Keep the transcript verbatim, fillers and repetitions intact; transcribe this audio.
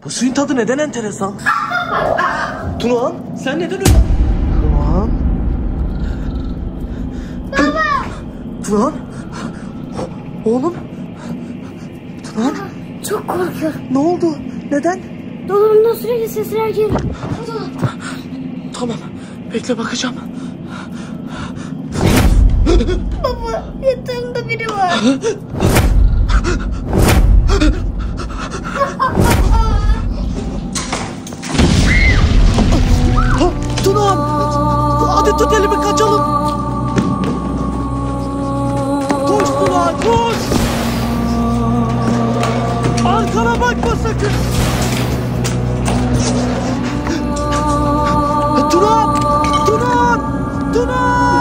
Bu suyun tadı neden enteresan? Tunahan, sen neden öyle? Tunahan? Baba! Tunahan? Oğlum? Tunahan? Çok korkuyorum. Ne oldu? Neden? Dolabımdan sürekli sesler geliyor. Tamam, bekle bakacağım. Baba, yatağımda biri var. Tunahan! Hadi tut elimi, kaçalım. Koş Tunahan, koş! Arkana bakma sakın. Tunahan! Tunahan! Tunahan!